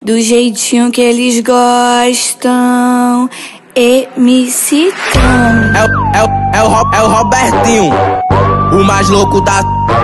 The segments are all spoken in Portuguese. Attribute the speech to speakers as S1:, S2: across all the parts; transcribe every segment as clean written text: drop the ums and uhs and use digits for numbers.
S1: Do jeitinho que eles gostam, MC Tom.
S2: É o Robertinho, o mais louco da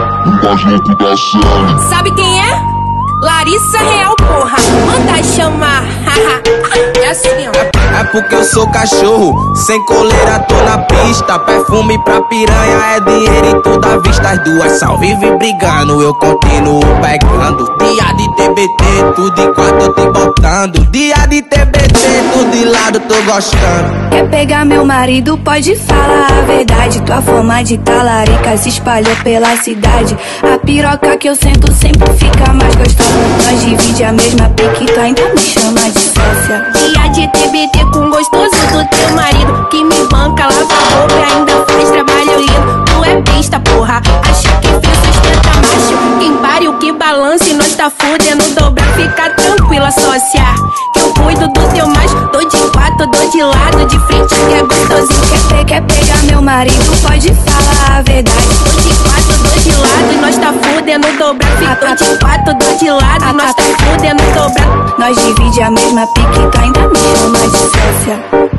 S3: série. Sabe quem é? Larissa Real, porra. Manda chamar. É assim, ó.
S2: É porque eu sou cachorro, sem coleira tô na pista. Perfume pra piranha é dinheiro em toda vista. As duas sal vivem brigando, eu continuo pegando. Dia de TBT, tudo em quatro eu te botando. Dia de TBT, tudo de lado tô gostando.
S1: Quer pegar meu marido, pode falar a verdade. Tua fama de talarica se espalhou pela cidade. A piroca que eu sento sempre fica mais gostosa. Nós divide a mesma pique, tu ainda me chama de sócia.
S3: Dia de TBT com gostoso do teu marido, que me banca, lava a roupa e ainda faz trabalho lindo. Tu é besta, porra, acha que fez sustenta macho. Quem pare o que balance, nós tá fudendo dobra. Fica tranquila, sócia, que eu cuido do teu macho. Dou de quatro, dou de lado, de frente que é gostosinho.
S1: Quer pegar meu marido, pode falar a verdade.
S3: Dou de quatro, dou de lado, e nós tá fudendo dobra. Fica de quatro, dou de lado, e nós tá fudendo dobra.
S1: Nós divide a mesma pique, tu ainda me chama de sócia.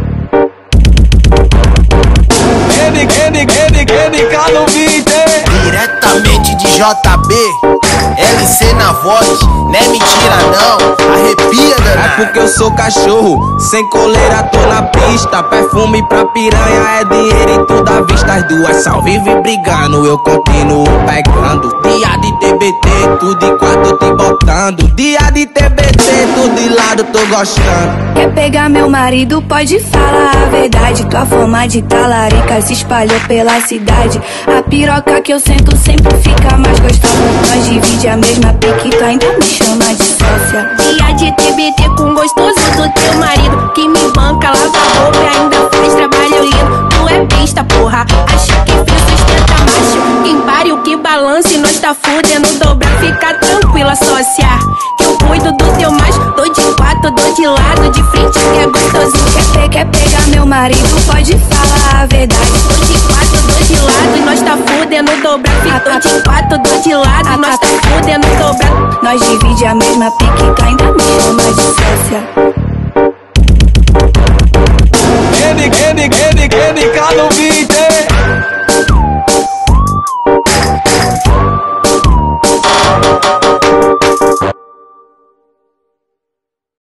S2: NK no beat,
S4: diretamente de JB, LC na voz, não é mentira não, arrepia danado.
S2: É porque eu sou cachorro, sem coleira tô na pista. Perfume pra piranha é dinheiro em toda vista. As duas sal vivem brigando, eu continuo pegando. Dia de TBT, tudo em quatro eu te botando. Dia de TBT, tudo de lado tô gostando.
S1: Quer pegar meu marido, pode falar a verdade. Tua fama de talarica se espalhou pela cidade. A piroca que eu sento sempre fica mais gostosa. Nós divide a mesma pique, tu ainda me chama de sócia.
S3: Dia de TBT com gostoso do teu marido, que me banca, lava a roupa e ainda faz trabalho lindo. Tu é besta, porra, acha que fez sustenta macho. Quem pare o que balance, nós tá fudendo dobra. Fica tranquila, sócia, que eu cuido do teu macho. Dou de quatro, dou de lado, de frente que é gostosinho.
S1: Quer pegar meu marido, pode falar a verdade.
S3: Dou de quatro, dou de lado, e nós tá fudendo dobra. Fica de quatro, dou de lado, e nós tá fudendo dobra.
S1: Nós divide a mesma pique, tu ainda me chama de sócia.
S2: NK no beat.